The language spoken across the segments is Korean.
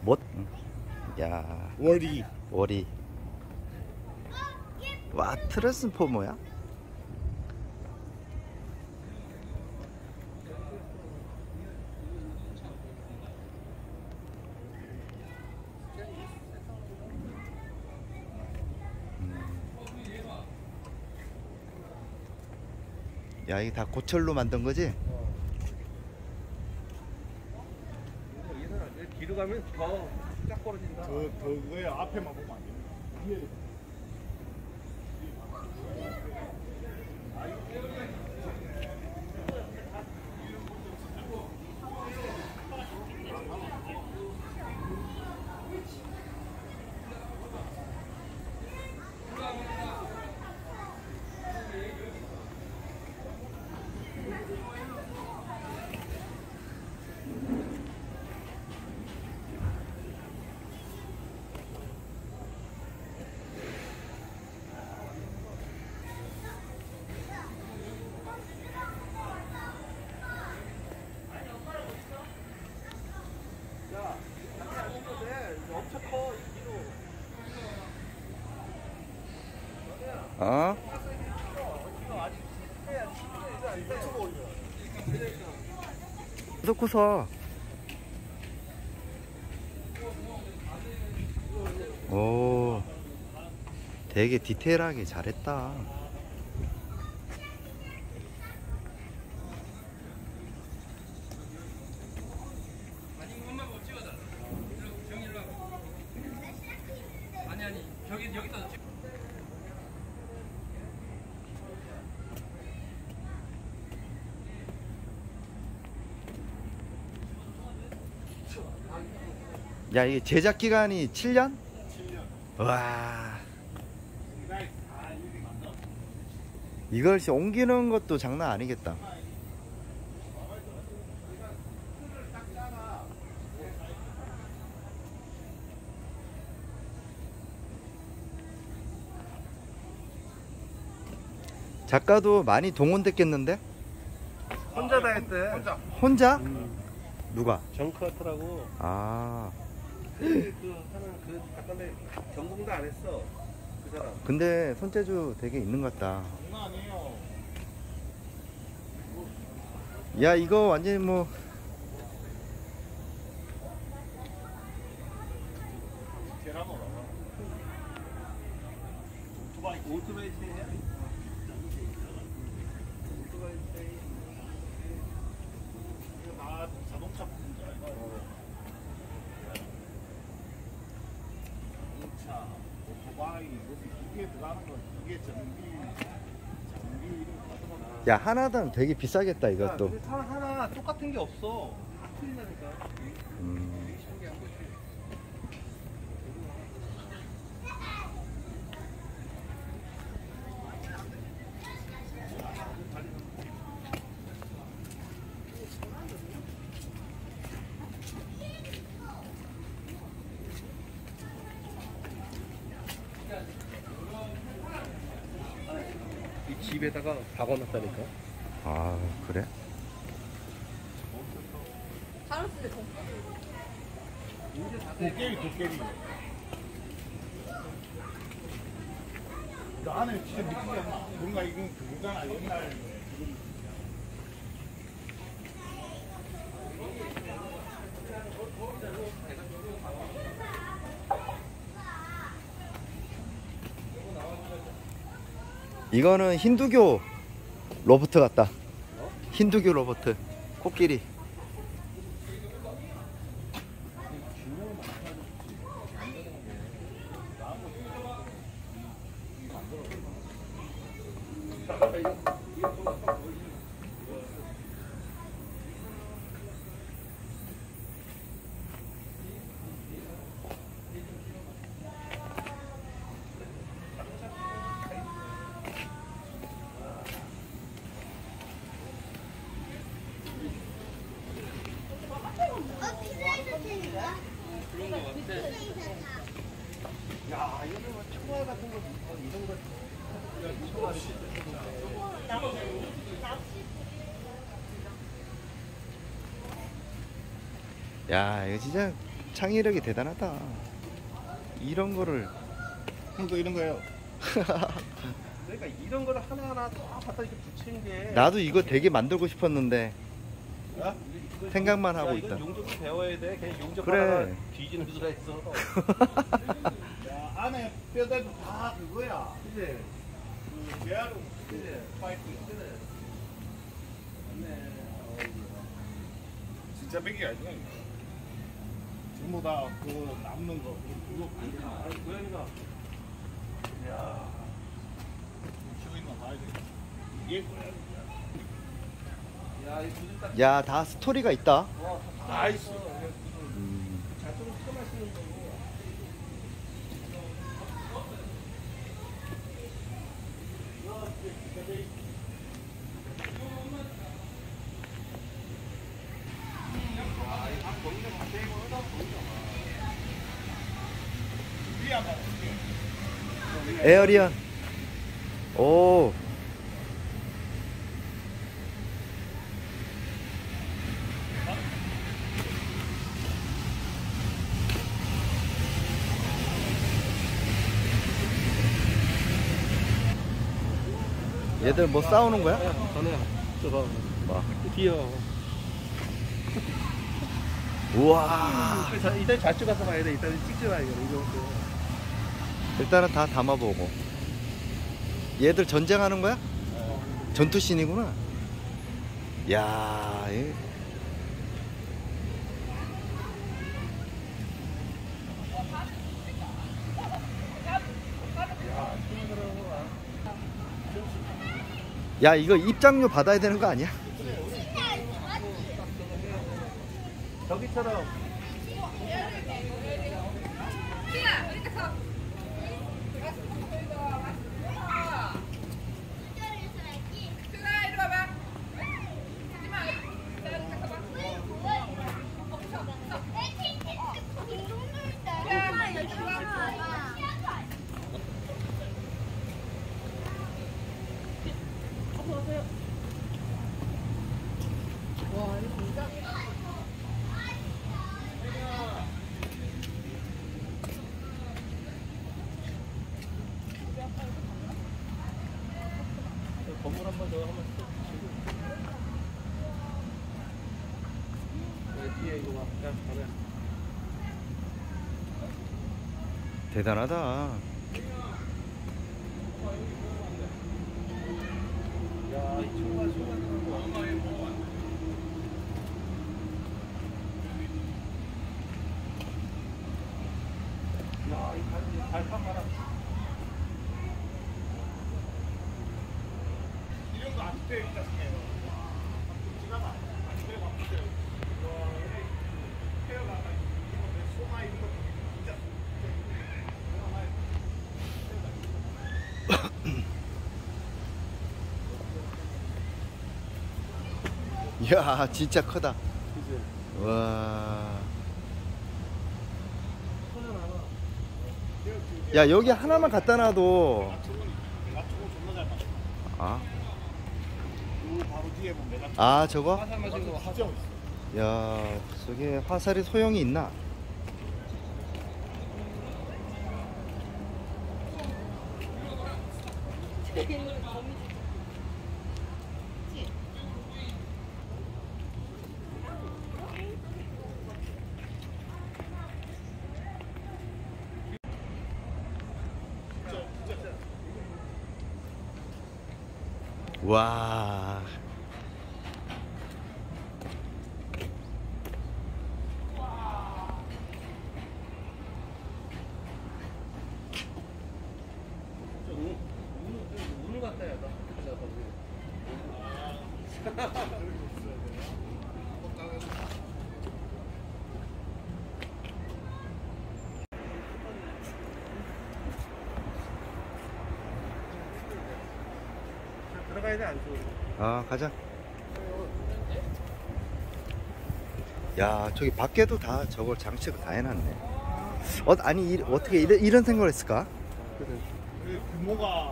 못. 야. 월이. 월이. 와, 트랜스포머야? 야, 이게 다 고철로 만든 거지? 얘는 뒤로 가면 더 쫙 벌어진다. 그거에 앞에만 보면 안 돼. 위에. 어? 섞어서. 오, 되게 디테일하게 잘했다. 아니 여기다 찍. 야, 이게 제작 기간이 7년? 7년. 와. 이걸 옮기는 것도 장난 아니겠다. 작가도 많이 동원됐겠는데? 혼자 다 했대. 혼자? 누가? 정크아트라고. 아. 그 하는 그 작가인데 전공도 안 했어. 그 사람. 근데 손재주 되게 있는 것 같다. 장난 아니에요. 야, 이거 완전히 뭐. 계란으로. 오토바이 세야? 오토바이 세. 이거 다 자동차 부품인 줄 알고. 자동차, 오토바이, 이게 들어가는 건 이게 전기 이런 거 들어가는 거. 야, 하나당 되게 비싸겠다, 이것도. 근데 차 하나 똑같은 게 없어. 다 틀린다니까. 음. 되게 신기한 거지. 이 집에다가 박아놨다니까. 아, 그래? 도깨비. 그 안에 진짜 느끼지 않나? 뭔가 이건 그거잖아, 옛날. 이거는 힌두교 로봇 같다. 힌두교 로봇. 코끼리. 야, 이거는 뭐 청아 같은 거 이런 거. 야, 이거 진짜 창의력이 대단하다. 이런 거를. 형도 이런 거예요. 그러니까 이런 거를 하나하나 다 갖다 이렇게 붙이는 게. 나도 이거 되게 만들고 싶었는데 야? 생각만 하고 야, 있다. 이건 용접을 배워야 돼. 그냥 용접 그래. 하다가 뒤지는 수가 있어. 야, 안에 뼈대도 다 그거야. 그치? 그 메아루 그치? 파이프. 그래. 맞네. 진짜 백이야 이거. 전부 다 그 남는 거 그거 아, 고양이가. 야. 저기 있는 거 봐야 돼. 이게 뭐야? 야, 이 구슬 딱. 야, 다 스토리가 있다. 나이스. 자쪽으로 처마시는 거고. 위에 한번 에어리언. 오. 얘들 뭐 싸우는 거야? 전에 저거 뭐. 뒤어. 우와. 일단 좌측 가서 봐야 돼. 일단 찍지 마 이거. 이 정도. 일단은 다 담아보고. 얘들 전쟁하는 거야? 전투씬이구나. 야, 이. 야, 이거 입장료 받아야 되는 거 아니야? 저기처럼. 건물 한 번 더 한번 뒤에 이거 봐. 야, 가자. 대단하다. 야, 이 총알 야, 이 발판 봐라. 이런 거 안 돼, 있다 생각해요. 지나가. 안 돼, 안 돼. 헤어가 소마 이런 거 진짜. 이야, 진짜 크다. 그치? 와. 야, 여기 하나만 갖다 놔도. 내가 저거 존나 잘 맞춰. 아, 요 바로 뒤에 보면 내가 아, 저거? 화살 마시는 거 진짜 멋있어. 야, 저게 화살이 소용이 있나? 와. 우는 것 같다, 야, 나. 들어가야 돼, 안쪽으로. 아, 가자. 야, 저기 밖에도 다 저걸 장식을 다 해놨네. 아니, 어떻게 이런 생각을 했을까? 그래. 그 규모가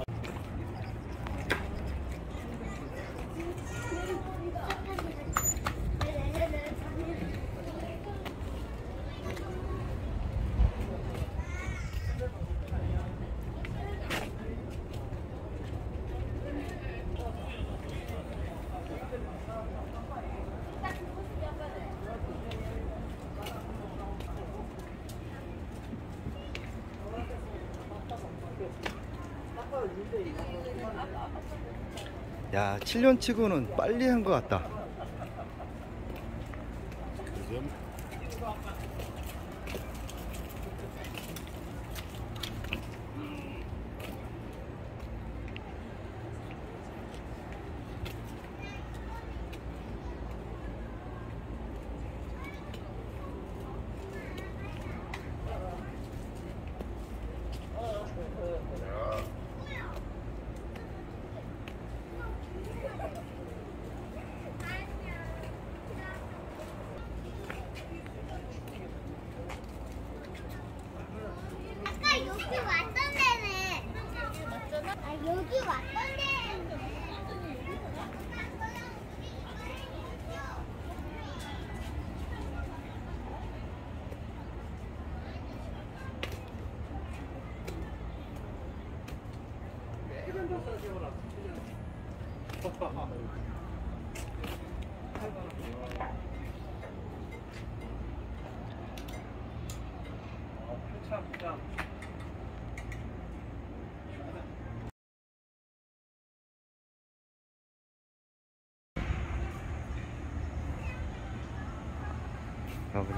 야, 7년 치고는 빨리 한 것 같다. 요즘 아까 여기 왔던 데네. 아, 여기 왔던 데네. 참. 가보자.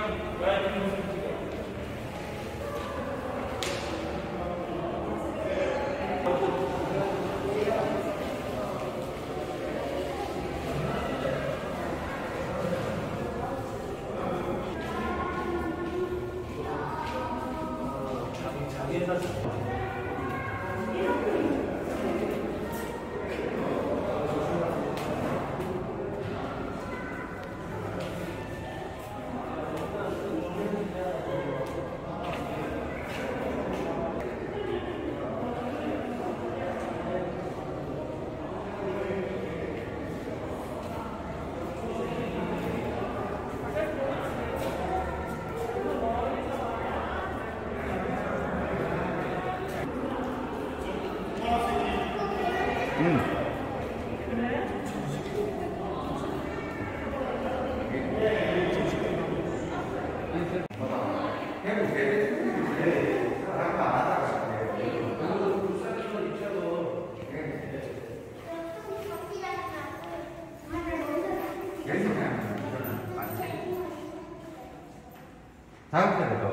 다음 편에도